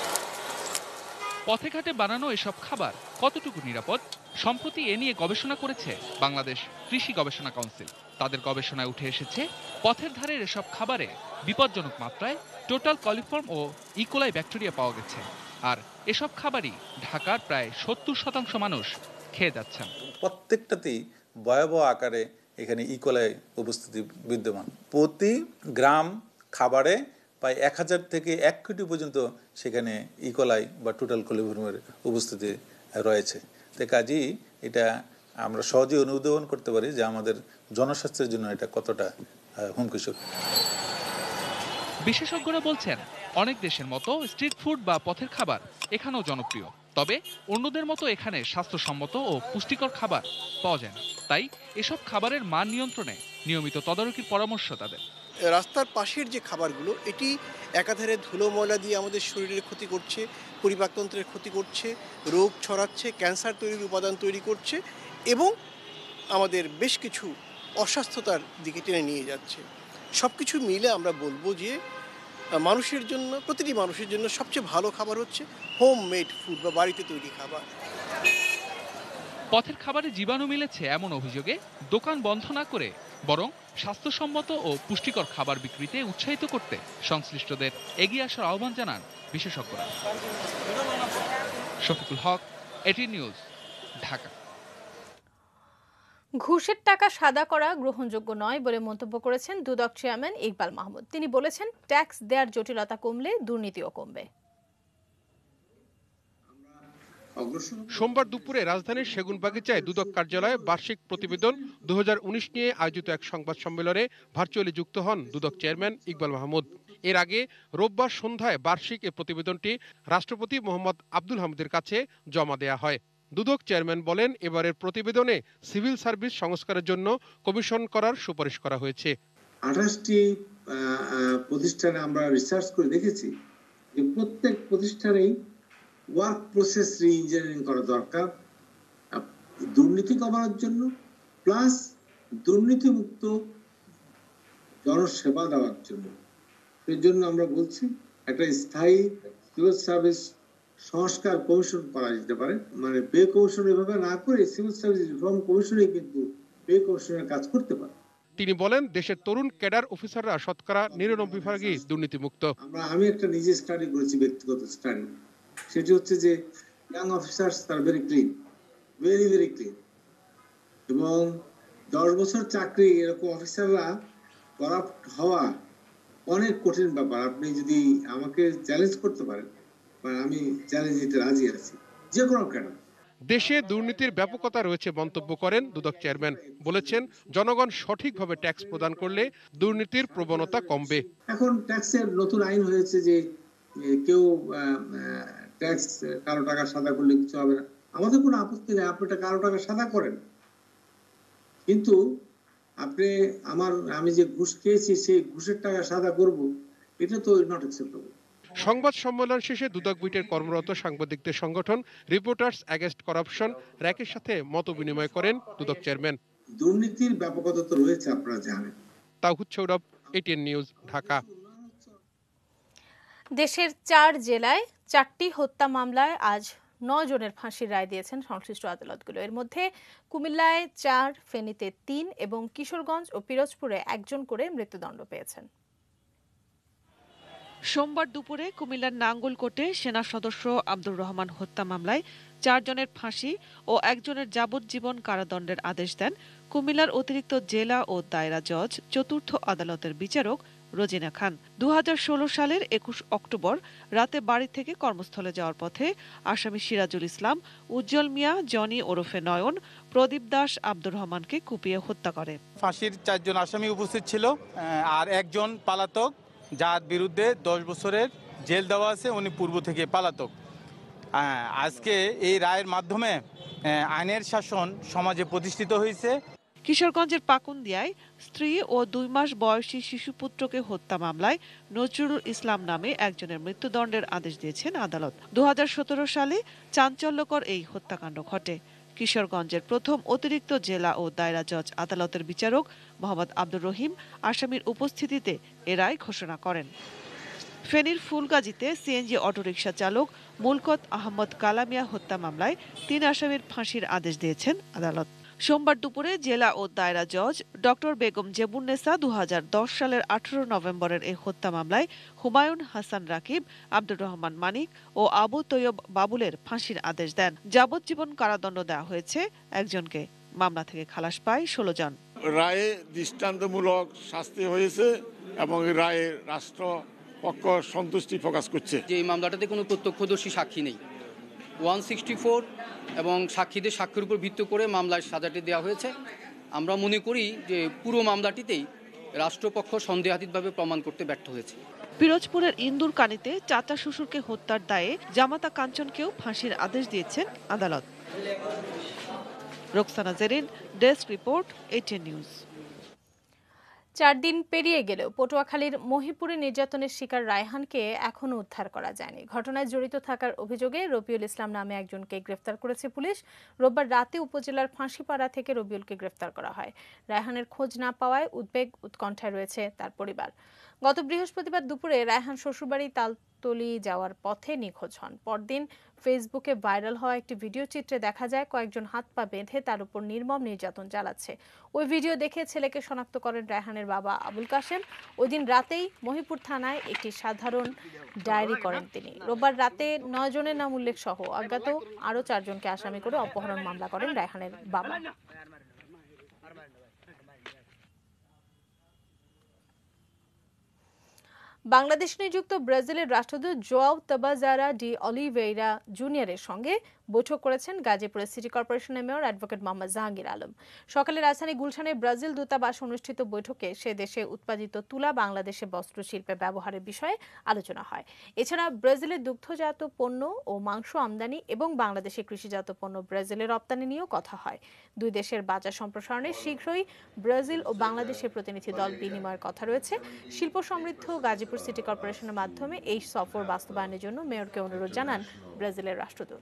পথে ঘাটে বানানো এসব খাবার কতটুকু নিরাপদ? সম্প্রতি এ নিয়ে গবেষণা করেছে বাংলাদেশ কৃষি গবেষণা কাউন্সিল। তাদের গবেষণায় উঠে এসেছে পথের ধারের এসব খাবারে বিপজ্জনক মাত্রায় টোটাল কলিফর্ম ও ইকোলাই ব্যাকটেরিয়া পাওয়া গেছে। আর এসব খাবারই ঢাকার প্রায় 70% মানুষ খেয়ে যাচ্ছেন। প্রত্যেকটাতেই ভয়াবহ আকারে এখানে ইকোলাই উপস্থিতি বিদ্যমান। প্রতি গ্রাম খাবারে প্রায় 1000 থেকে 1 কোটি পর্যন্ত সেখানে ইকোলাই বা টোটাল কলিফর্মের উপস্থিতি রয়েছে। তো কাজেই এটা আমরা সহজে অনুধাবন করতে পারি যে আমাদের জনস্বাস্থ্যের জন্য এটা কতটা হুমকিস্বরূপ। বিশেষজ্ঞরা বলছেন অনেক দেশের মতো স্ট্রিট ফুড বা পথের খাবার এখানেও জনপ্রিয়, তবে অন্যদের মতো এখানে স্বাস্থ্যসম্মত ও পুষ্টিকর খাবার পাওয়া যায় না। তাই এসব খাবারের মান নিয়ন্ত্রণে নিয়মিত তদারকির পরামর্শ তাদের। রাস্তার পাশের যে খাবারগুলো, এটি একাধারে ধুলো ময়লা দিয়ে আমাদের শরীরের ক্ষতি করছে, পরিপাকতন্ত্রের ক্ষতি করছে, রোগ ছড়াচ্ছে, ক্যান্সার তৈরির উপাদান তৈরি করছে এবং আমাদের বেশ কিছু অস্বাস্থ্যতার দিকে টেনে নিয়ে যাচ্ছে। সব কিছু মিলে আমরা বলবো যে মানুষের জন্য, প্রতিটি মানুষের জন্য সবচেয়ে ভালো খাবার হচ্ছে হোম মেড ফুড বা বাড়িতে তৈরি খাবার। পথের খাবারে জীবাণু মিলেছে এমন অভিযোগে দোকান বন্ধ না করে বরং স্বাস্থ্যসম্মত ও পুষ্টিকর খাবার বিক্রিতে উৎসাহিত করতে সংশ্লিষ্টদের এগিয়ে আসার আহ্বান জানান বিশেষজ্ঞরা। Shafiqul Haque, ATN news, Dhaka. ঘুষের টাকা সাদা করা গ্রহণযোগ্য নয় বলে মন্তব্য করেছেন দুদক চেয়ারম্যান ইকবাল মাহমুদ। তিনি বলেছেন ট্যাক্স দেওয়ার জটিলতা কমলে দুর্নীতিও কমবে। সোমবার দুপুরে রাজধানীর সেগুনবাগিচায় দুদক কার্যালয়ে বার্ষিক প্রতিবেদন 2019 নিয়ে আয়োজিত এক সংবাদ সম্মেলনে ভার্চুয়ালি যুক্ত হন দুদক চেয়ারম্যান ইকবাল মাহমুদ। এর আগে রোববার সন্ধ্যায় বার্ষিক এই প্রতিবেদনটি রাষ্ট্রপতি মোহাম্মদ আব্দুল হামিদের কাছে জমা দেয়া হয়। দুদক চেয়ারম্যান বলেন, এবারের প্রতিবেদনে সিভিল সার্ভিস সংস্কারের জন্য কমিশন করার সুপারিশ করা হয়েছে। 28টি প্রতিষ্ঠানে আমরা রিসার্চ করে দেখেছি যে প্রত্যেক প্রতিষ্ঠানেই ওয়ার্ক প্রসেস রি-ইঞ্জিনিয়ারিং করা দরকার দুর্নীতি কমানোর জন্য, প্লাস দুর্নীতিমুক্ত জনসেবা দেওয়ার জন্য। সেই জন্য আমরা বলছি একটা স্থায়ী সিভিল সার্ভিস সংস্কার কমিশন করা যেতে পারে, মানে পে কমিশন এভাবে না করে সিভিল সার্ভিস রিফর্ম কমিশনে কিন্তু পে কমিশনের কাজ করতে পারে। তিনি বলেন, দেশের তরুণ ক্যাডার অফিসাররা শতকরা 99% দুর্নীতিমুক্ত। আমি একটা নিজে স্টাডি করেছি, ব্যক্তিগত স্টাডি, সেটি হচ্ছে যে ইয়াং অফিসার্স আর very clean, very very clean, এবং 10 বছর চাকরি এরকম অফিসাররা করাপ্ট হওয়া অনেক কঠিন ব্যাপার। আপনি যদি আমাকে চ্যালেঞ্জ করতে পারেন, আমি চ্যালেঞ্জ নিতে রাজি আছি, যে কোনো ক্যাডার। দেশে দুর্নীতির ব্যাপকতা রয়েছে মন্তব্য করেন দুদক চেয়ারম্যান। বলেছেন, জনগণ সঠিকভাবে ট্যাক্স প্রদান করলে দুর্নীতির প্রবণতা কমবে। এখন ট্যাক্সের নতুন আইন হয়েছে যে কেউ ট্যাক্স কালো টাকা সাদা করলে কিছু হবে না। আমাদের কোনো আপত্তি নেই, আপনি কালো টাকা সাদা করেন, কিন্তু আমি যে ঘুষ খেয়েছি সেই ঘুষের টাকা সাদা করব, এটা তো নট অ্যাকসেপ্টেবল। সংবাদ সম্মেলন শেষে দুদক বিটের কর্মরত সাংবাদিকদের সংগঠন রিপোর্টার্স এগেইনস্ট করাপশন র্যাকের সাথে মত বিনিময় করেন দুদক চেয়ারম্যান। দুর্নীতির ব্যাপকতা তো রয়েছে, আপনারা জানেন। তাওহিদ সৌরভ, এটিএন নিউজ, ঢাকা। দেশের 4 জেলায় 4টি হত্যা মামলায় আজ 9 জনের ফাঁসির রায় দিয়েছেন সংশ্লিষ্ট আদালতগুলো। এর মধ্যে কুমিল্লায় 4, ফেনীতে 3 এবং কিশোরগঞ্জ ও পিরোজপুরে 1 জন করে মৃত্যুদণ্ড পেয়েছেন। সোমবার দুপুরে কুমিল্লার নাঙ্গলকোটে সেনা সদস্য আব্দুর রহমান হত্যা মামলায় 4 জনের ফাঁসি ও 1 জনের যাবজ্জীবন কারাদণ্ডের আদেশ দেন কুমিল্লার অতিরিক্ত জেলা ও দায়রা জজ চতুর্থ আদালতের বিচারক রোজিনা খান। 2016 সালের 21 অক্টোবর রাতে বাড়ি থেকে কর্মস্থলে যাওয়ার পথে আসামি সিরাজুল ইসলাম, উজ্জ্বল মিয়া, জনি ওরফে নয়ন, প্রদীপ দাস আব্দুর রহমানকে কুপিয়ে হত্যা করে। ফাঁসির 4 জন আসামি উপস্থিত ছিল, আর 1 জন পলাতক, যার বিরুদ্ধে 10 বছরের জেল দেওয়া আছে, উনি পূর্ব থেকে পলাতক। আজকে এই রায়ের মাধ্যমে আইনের শাসন সমাজে প্রতিষ্ঠিত হয়েছে। কিশোরগঞ্জের পাকুন্দিয়ায় স্ত্রী ও 2 মাস বয়সী শিশুপুত্রকে হত্যা মামলায় নজরুল ইসলাম নামে একজনের মৃত্যুদণ্ডের আদেশ দিয়েছেন আদালত। 2017 সালে চাঞ্চল্যকর এই হত্যাকাণ্ড ঘটে। কিশোরগঞ্জের প্রথম অতিরিক্ত জেলা ও দায়রা জজ আদালতের বিচারক মোহাম্মদ আব্দুর রহিম আসামির উপস্থিতিতে এ রায় ঘোষণা করেন। ফেনীর ফুলগাজীতে সিএনজি অটোরিকশা চালক মুলকত আহমদ কালামিয়া হত্যা মামলায় 3 আসামির ফাঁসির আদেশ দিয়েছেন আদালত। সোমবার দুপুরে জেলা ও দায়রা জজ ডক্টর বেগম জেবুন্নেসা 2010 সালের 18 নভেম্বরের এই হত্যা মামলায় হুমায়ুন হাসান রাকিব, আব্দুর রহমান মানিক ও আবু তৈয়ব বাবুলের ফাঁসির আদেশ দেন। যাবজ্জীবন কারাদণ্ড দেওয়া হয়েছে 1 জনকে। মামলা থেকে খালাস পায় 16 জন। রায়ে দৃষ্টান্তমূলক শাস্তি হয়েছে এবং রায়ে রাষ্ট্রপক্ষ সন্তুষ্টি প্রকাশ করছে। যে এই মামলাটাতে কোনো প্রত্যক্ষদর্শী সাক্ষী নেই, 164 এবং সাক্ষীদের সাক্ষ্যের উপর ভিত্তি করে মামলার সাজাটি দেওয়া হয়েছে। আমরা মনে করি যে পুরো মামলাটিতেই রাষ্ট্রপক্ষ সন্দেহাতীতভাবে প্রমাণ করতে ব্যর্থ হয়েছে। পিরোজপুরের ইন্দুরকানীতে চাচা শ্বশুরকে হত্যার দায়ে জামাতা কাঞ্চনকেও ফাঁসির আদেশ দিয়েছেন আদালত। Roksana Zerin, desk report, ATN news. 4 দিন পেরিয়ে গেলেও পটুয়াখালীর মহিপুরে নির্যাতনের শিকার রায়হানকে এখনও উদ্ধার করা যায়নি। ঘটনায় জড়িত থাকার অভিযোগে রবিউল ইসলাম নামে একজনকে গ্রেফতার করেছে পুলিশ। রোববার রাতে উপজেলার ফাঁসিপাড়া থেকে রবিউলকে গ্রেফতার করা হয়। রায়হানের খোঁজ না পাওয়ায় উদ্বেগ উৎকণ্ঠায় রয়েছে তার পরিবার। গত বৃহস্পতিবার দুপুরে রায়হান শ্বশুরবাড়ি তালতলি যাওয়ার পথে নিখোঁজ হন। পরদিন ফেসবুকে ভাইরাল হওয়া একটি ভিডিও চিত্রে দেখা যায় কয়েকজন হাত পা বেঁধে তার উপর নির্মম নির্যাতন চালাচ্ছে। ওই ভিডিও দেখে ছেলেকে শনাক্ত করেন রায়হানের বাবা আবুল কাশেম। ওই দিন রাতেই মহিপুর থানায় একটি সাধারণ ডায়েরি করেন তিনি। রোববার রাতে 9 জনের নাম উল্লেখ সহ অজ্ঞাত আরও 4 জনকে আসামি করে অপহরণ মামলা করেন রায়হানের বাবা। বাংলাদেশ নিযুক্ত ব্রাজিলের রাষ্ট্রদূত জোয়াও তাবাজারা ডি অলিভেইরা জুনিয়রের সঙ্গে বৈঠক করেছেন গাজীপুরের সিটি কর্পোরেশনের মেয়র অ্যাডভোকেট মোহাম্মদ জাহাঙ্গীর আলম। সকালে রাজধানী গুলশানের ব্রাজিল দূতাবাস অনুষ্ঠিত বৈঠকে সে দেশে উৎপাদিত তুলা বাংলাদেশে বস্ত্রশিল্পে ব্যবহারের বিষয়ে আলোচনা হয়। এছাড়া ব্রাজিলের দুগ্ধজাত পণ্য ও মাংস আমদানি এবং বাংলাদেশে কৃষিজাত পণ্য ব্রাজিলে রপ্তানি নিয়েও কথা হয়। 2 দেশের বাজার সম্প্রসারণে শীঘ্রই ব্রাজিল ও বাংলাদেশের প্রতিনিধি দল বিনিময়ের কথা রয়েছে। শিল্প সমৃদ্ধ গাজীপুর সিটি কর্পোরেশনের মাধ্যমে এই সফর বাস্তবায়নের জন্য মেয়রকে অনুরোধ জানান ব্রাজিলের রাষ্ট্রদূত।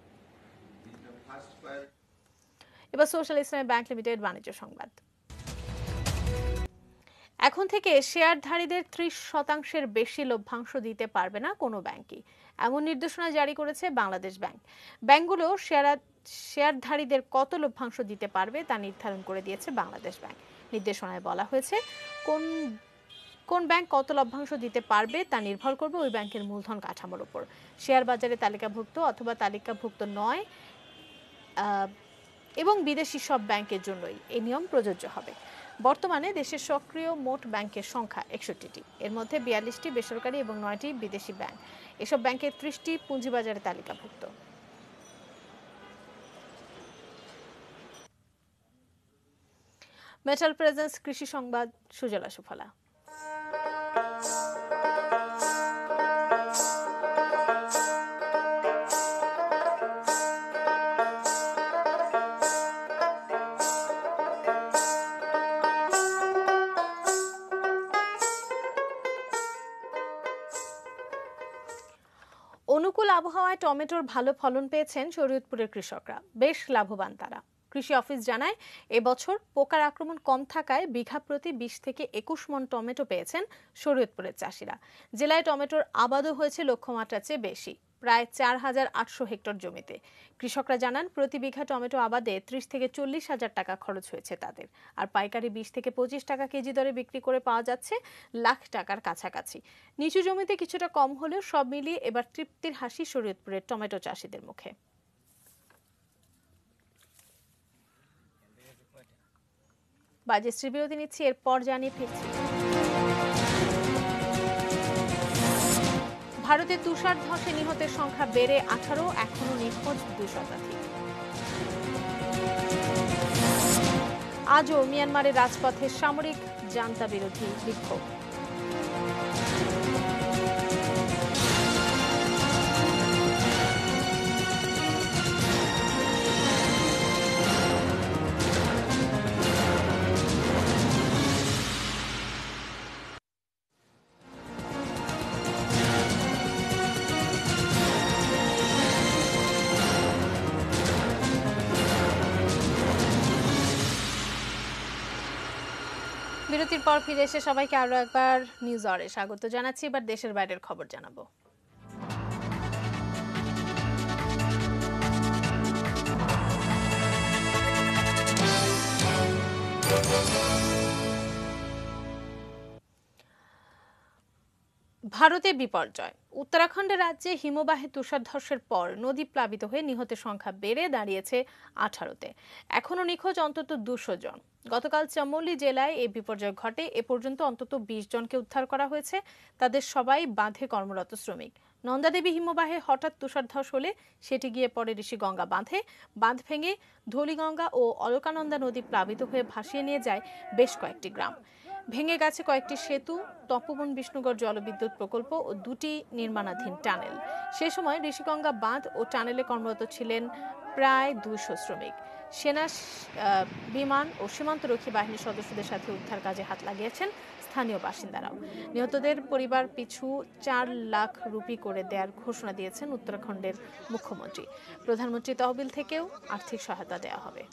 এবার সোশ্যাল ইসলামী ব্যাংক লিমিটেড বাণিজ্য সংবাদ। এখন থেকে শেয়ারধারীদের 30% বেশি লভ্যাংশ দিতে পারবে না কোনো ব্যাংকই, এমন নির্দেশনা জারি করেছে বাংলাদেশ ব্যাংক। ব্যাংকগুলো শেয়ারধারীদের কত লভ্যাংশ দিতে পারবে তা নির্ধারণ করে দিয়েছে বাংলাদেশ ব্যাংক। নির্দেশনায় বলা হয়েছে কোন ব্যাংক কত লভ্যাংশ দিতে পারবে তা নির্ভর করবে ওই ব্যাংকের মূলধন কাঠামোর উপর। শেয়ার বাজারে তালিকাভুক্ত অথবা তালিকাভুক্ত নয় এবং বিদেশি সব ব্যাংকের জন্যই এই নিয়ম প্রযোজ্য হবে। বর্তমানে দেশের সক্রিয় মোট ব্যাংকের সংখ্যা 61টি, এর মধ্যে 42টি বেসরকারি এবং 9টি বিদেশি ব্যাংক। এসব ব্যাংকের 30টি পুঁজিবাজারে তালিকাভুক্ত। মেটাল প্রেজেন্স কৃষি সংবাদ, সুজলা সুফলা। অনুকূল আবহাওয়ায় টমেটোর ভালো ফলন পেয়েছেন শরীয়তপুরের কৃষকরা, বেশ লাভবান তারা। কৃষি অফিস জানায় এবছর পোকার আক্রমণ কম থাকায় বিঘা প্রতি 20 থেকে 21 মণ টমেটো পেয়েছেন শরীয়তপুরের চাষিরা। জেলায় টমেটোর আবাদও হয়েছে লক্ষ্যমাত্রার চেয়ে বেশি, প্রায় 4800 হেক্টর জমিতে। কৃষকরা জানান প্রতি বিঘা টমেটো আবাদে 30 থেকে 40 হাজার টাকা খরচ হয়েছে তাদের, আর পাইকারি 20 থেকে 25 টাকা কেজি দরে বিক্রি করে পাওয়া যাচ্ছে লাখ টাকার কাছাকাছি। নিচু জমিতে কিছুটা কম হলেও সব মিলিয়ে এবার তৃপ্তির হাসি শরীয়তপুরের টমেটো চাষিদের মুখে। বাজেশ্রী বিরতি নিচ্ছি, এরপর জানিয়ে ফিরছি। ভারতে তুষার ধসে নিহতের সংখ্যা বেড়ে 18, এখনো নিখোঁজ 2 শতাধিক। আজও মিয়ানমারের রাজপথে সামরিক জান্তা বিরোধী বিক্ষোভ। বিরতির পর ফিরে এসে সবাইকে আরো একবার নিউজ আওয়ারে স্বাগত জানাচ্ছি। এবার দেশের বাইরের খবর জানাবো। ভারতে বিপর্যয়। উত্তরাখণ্ডের রাজ্যে হিমবাহে তুষারধসের পর নদী প্লাবিত হয়ে নিহতের সংখ্যা বেড়ে দাঁড়িয়েছে 18-তে। এখনো নিখোঁজ অন্তত 200 জন। গতকাল চমোলি জেলায় এই বিপর্যয় ঘটে। এ পর্যন্ত অন্তত 20 জনকে উদ্ধার করা হয়েছে। তাদের সবাই বাঁধে কর্মরত শ্রমিক। নন্দাদেবী হিমবাহে হঠাৎ তুষারধস হলে সেটি গিয়ে পড়ে ঋষিগঙ্গা বাঁধে। বাঁধ ভেঙে ধলিগঙ্গা ও অলকানন্দা নদী প্লাবিত হয়ে ভাসিয়ে নিয়ে যায় বেশ কয়েকটি গ্রাম। ভেঙে গেছে কয়েকটি সেতু, তপোবন বিষ্ণুগড় জলবিদ্যুৎ প্রকল্প ও 2টি নির্মাণাধীন টানেল। সে সময় ঋষিগঙ্গা বাঁধ ও টানেলে কর্মরত ছিলেন প্রায় 200 শ্রমিক। সেনা, বিমান ও সীমান্তরক্ষী বাহিনীর সদস্যদের সাথে উদ্ধার কাজে হাত লাগিয়েছেন স্থানীয় বাসিন্দারাও। নিহতদের পরিবার পিছু 4 লাখ রুপি করে দেওয়ার ঘোষণা দিয়েছেন উত্তরাখণ্ডের মুখ্যমন্ত্রী। প্রধানমন্ত্রী তহবিল থেকেও আর্থিক সহায়তা দেওয়া হবে।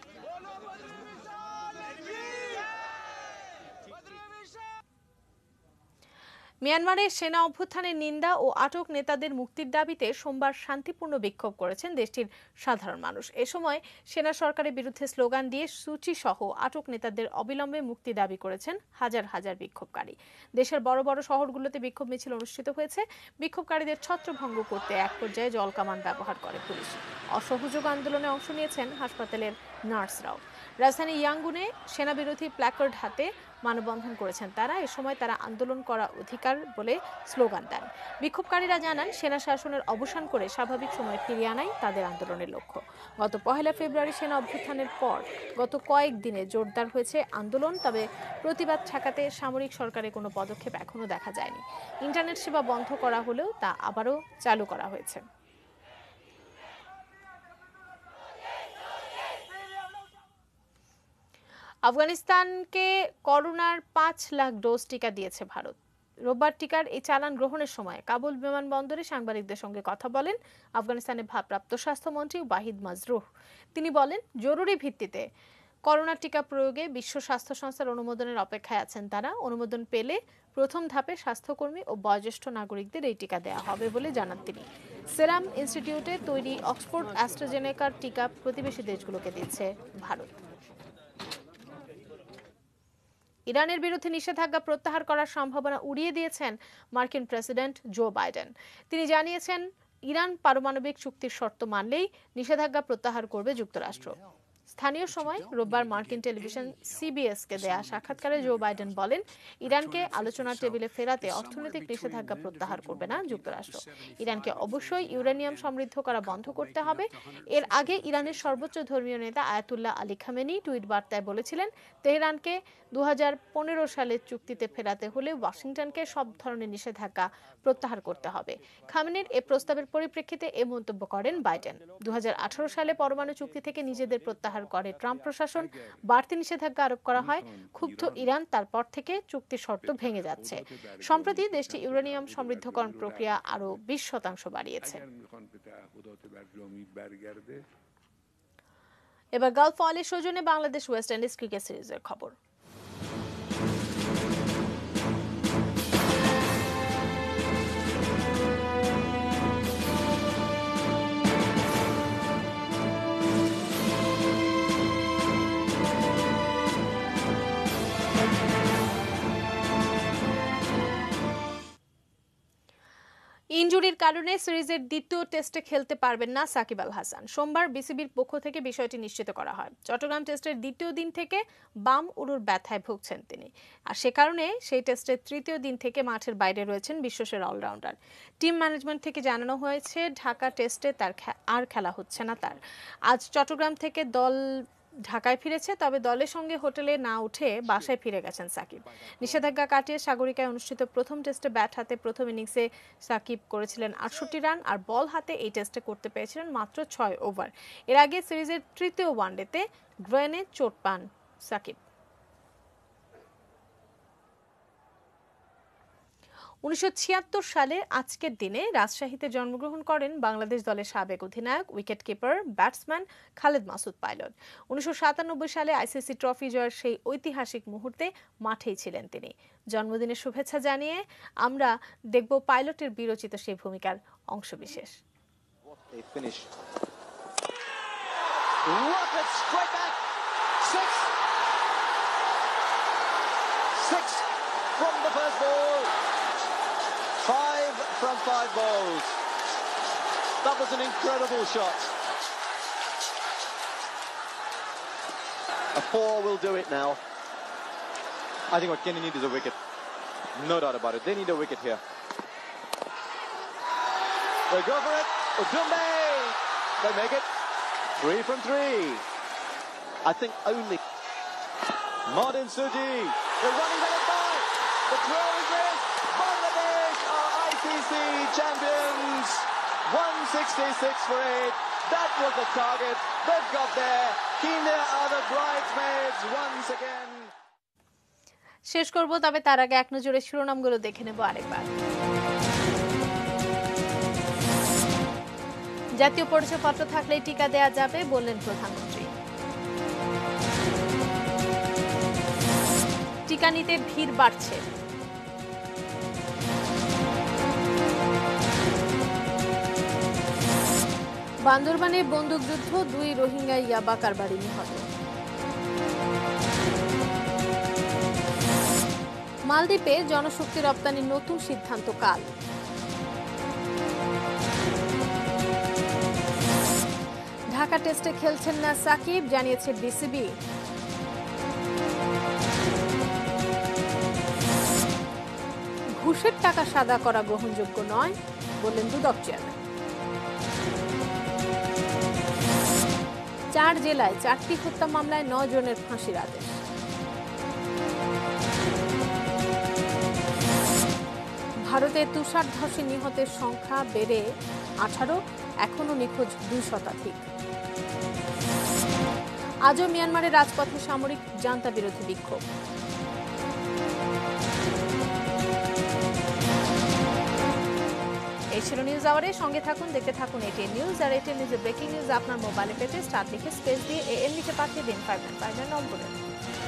মিয়ানমারের সেনা অভ্যুত্থানের নিন্দা ও আটক নেতাদের মুক্তির দাবিতে সোমবার শান্তিপূর্ণ বিক্ষোভ করেছেন দেশটির সাধারণ মানুষ। এ সময় সেনা সরকারের বিরুদ্ধে স্লোগান দিয়ে সূচি সহ আটক নেতাদের অবিলম্বে মুক্তি দাবি করেছেন হাজার হাজার বিক্ষোভকারী। দেশের বড় বড় শহরগুলোতে বিক্ষোভ মিছিল অনুষ্ঠিত হয়েছে। বিক্ষোভকারীদের ছত্রভঙ্গ করতে এক পর্যায়ে জলকামান ব্যবহার করে পুলিশ। অসহযোগ আন্দোলনে অংশ নিয়েছেন হাসপাতালের নার্সরাও। রাজধানী ইয়াঙ্গুনে সেনা বিরোধী প্ল্যাকার্ড হাতে মানববন্ধন করেছেন তারা। এ সময় তারা আন্দোলন করা অধিকার বলে স্লোগান দেন। বিক্ষোভকারীরা জানান সেনা শাসনের অবসান করে স্বাভাবিক সময় ফিরিয়ে আনাই তাদের আন্দোলনের লক্ষ্য। গত 1 ফেব্রুয়ারি সেনা অভ্যুত্থানের পর গত কয়েকদিনে জোরদার হয়েছে আন্দোলন। তবে প্রতিবাদ ঠেকাতে সামরিক সরকারের কোনো পদক্ষেপ এখনো দেখা যায়নি। ইন্টারনেট সেবা বন্ধ করা হলেও তা আবারও চালু করা হয়েছে। আফগানিস্তানকে করোনার 5 লাখ ডোজ টিকা দিয়েছে ভারত। রোববার টিকার এই চালান গ্রহণের সময় কাবুল বিমানবন্দরে সাংবাদিকদের সঙ্গে কথা বলেন আফগানিস্তানের ভারপ্রাপ্ত স্বাস্থ্যমন্ত্রী ওয়াহিদ মাজরুহ। তিনি বলেন, জরুরি ভিত্তিতে করোনা টিকা প্রয়োগে বিশ্ব স্বাস্থ্য সংস্থার অনুমোদনের অপেক্ষায় আছেন তারা। অনুমোদন পেলে প্রথম ধাপে স্বাস্থ্যকর্মী ও বয়োজ্যেষ্ঠ নাগরিকদের এই টিকা দেওয়া হবে বলে জানান তিনি। সেরাম ইনস্টিটিউটে তৈরি অক্সফোর্ড অ্যাস্ট্রাজেনেকার টিকা প্রতিবেশী দেশগুলোকে দিচ্ছে ভারত। ইরানের বিরুদ্ধে নিষেধাজ্ঞা প্রত্যাহার করার সম্ভাবনা উড়িয়ে দিয়েছেন মার্কিন প্রেসিডেন্ট জো বাইডেন। তিনি জানিয়েছেন, ইরান পারমাণবিক চুক্তির শর্ত মানলেই নিষেধাজ্ঞা প্রত্যাহার করবে যুক্তরাষ্ট্র। স্থানীয় সময় রোববার মার্কিন টেলিভিশন সিবিএসকে দেয়া সাক্ষাৎকারে জো বাইডেন বলেন, ইরানকে আলোচনার টেবিলে ফেরাতে অর্থনৈতিক নিষেধাজ্ঞা প্রত্যাহার করবে না যুক্তরাষ্ট্র। ইরানকে অবশ্যই ইউরেনিয়াম সমৃদ্ধ করা বন্ধ করতে হবে। এর আগে ইরানের সর্বোচ্চ ধর্মীয় নেতা আয়াতুল্লাহ আলী খামেনি টুইট বার্তায় বলেছিলেন, তেহরানকে 2015 সালের চুক্তিতে ফেরাতে হলে ওয়াশিংটনকে সব ধরনের নিষেধাজ্ঞা প্রত্যাহার করতে হবে। খামেনির এ প্রস্তাবের পরিপ্রেক্ষিতে এ মন্তব্য করেন বাইডেন। 2018 সালে পরমাণু চুক্তি থেকে নিজেদের প্রত্যাহার করে ট্রাম্প প্রশাসন, বাড়তি নিষেধাজ্ঞা আরোপ করা হয়। ক্ষুব্ধ ইরান তারপর থেকে চুক্তির শর্ত ভেঙে যাচ্ছে। সম্প্রতি দেশটি ইউরেনিয়াম সমৃদ্ধকরণ প্রক্রিয়া আরো 20% বাড়িয়েছে। এবার গালফ অয়েলের সৌজন্যে বাংলাদেশ ওয়েস্ট ইন্ডিজ ক্রিকেট সিরিজের খবর। ইনজুরির কারণে সিরিজের দ্বিতীয় টেস্টে খেলতে পারবেন না সাকিব আল হাসান। সোমবার বিসিবির পক্ষ থেকে বিষয়টি নিশ্চিত করা হয়। চট্টগ্রাম টেস্টের দ্বিতীয় দিন থেকে বাম উরুর ব্যথায় ভুগছেন তিনি, আর সে কারণে সেই টেস্টের তৃতীয় দিন থেকে মাঠের বাইরে রয়েছেন বিশ্বসেরা অলরাউন্ডার। টিম ম্যানেজমেন্ট থেকে জানানো হয়েছে, ঢাকা টেস্টে তার আর খেলা হচ্ছে না তার। আজ চট্টগ্রাম থেকে দল ঢাকায় ফিরেছে, তবে দলের সঙ্গে হোটেলে না উঠে বাসায় ফিরে গেছেন সাকিব। নিষেধাজ্ঞা কাটিয়ে সাগরিকায় অনুষ্ঠিত প্রথম টেস্টে ব্যাট হাতে প্রথম ইনিংসে সাকিব করেছিলেন 68 রান, আর বল হাতে এই টেস্টে করতে পেরেছিলেন মাত্র 6 ওভার। এর আগে সিরিজের তৃতীয় ওয়ানডেতে গ্রেনে চোট পান সাকিব। 1976 সালে আজকের দিনে রাজশাহীতে জন্মগ্রহণ করেন বাংলাদেশ দলের সাবেক অধিনায়ক, wicket keeper, batsman Khaled Masud Pilot. 1997 সালে আইসিসি ট্রফি জয়ের সেই ঐতিহাসিক মুহূর্তে মাঠেই ছিলেন তিনি। জন্মদিনের শুভেচ্ছা জানিয়ে আমরা দেখব পাইলটের বিরচিত সেই ভূমিকার অংশবিশেষ। Five from 5 balls. That was an incredible shot. A 4 will do it now. I think what Kenny needs is a wicket. No doubt about it. They need a wicket here. They go for it. Udumbe! They make it 3 from 3. I think only Martin Suji. They're running that by. The throw is in. Bangladesh are ICC champions. 166 for 8. That was the target. They've got there. Kenya are the bridesmaids once again. শেষ করব, তবে তার আগে এক নজরে শিরোনামগুলো দেখে নেব আরেকবার। জাতীয় পরিচয়পত্র থাকলেই টিকা দেয়া যাবে বললেন প্রধানমন্ত্রী। টিকা নিতে ভিড় বাড়ছে। বান্দরবানে বন্দুকযুদ্ধ, 2 রোহিঙ্গা ইয়াবা কারবারি নিহত। মালদ্বীপে জনশক্তি রপ্তানির নতুন সিদ্ধান্ত কাল। ঢাকা টেস্টে খেলছেন না সাকিব, জানিয়েছে বিসিবি। ঘুষের টাকা সাদা করা গ্রহণযোগ্য নয় বললেন দুদক চেয়ারম্যান। 4 জেলায় 4টি হত্যা মামলায় 9 জনের ফাঁসির আদেশ। ভারতে তুষার ধসে নিহতের সংখ্যা বেড়ে 18, এখনো নিখোঁজ 2 শতাধিক। আজও মিয়ানমারের রাজপথে সামরিক জান্তা বিরোধী বিক্ষোভ। এই ছিল নিউজ আওয়ারে। সঙ্গে থাকুন, দেখতে থাকুন এটিএন নিউজ। আর এটিএন নিউজের ব্রেকিং নিউজ আপনার মোবাইলে পেতে স্টার লিখে স্পেস দিয়ে AN লিখে পাঠিয়ে দিন 595 নম্বরে।